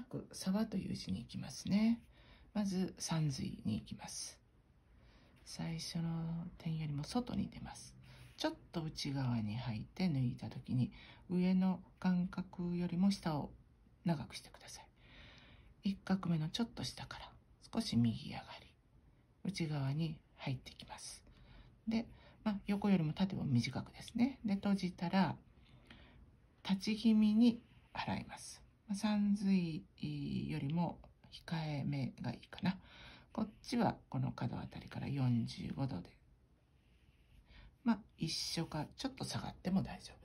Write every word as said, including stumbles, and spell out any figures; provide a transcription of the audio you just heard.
く沢という字に行きますね。まず三髄に行きます。最初の点よりも外に出ます。ちょっと内側に入って抜いた時に上の間隔よりも下を長くしてください。一画目のちょっと下から少し右上がり、内側に入ってきます。で、まあ、横よりも縦も短くですね。で、閉じたら立ち気味に払います。三髄よりも控えめがいいかな。こっちはこの角あたりからよんじゅうごどで、まあ一緒かちょっと下がっても大丈夫。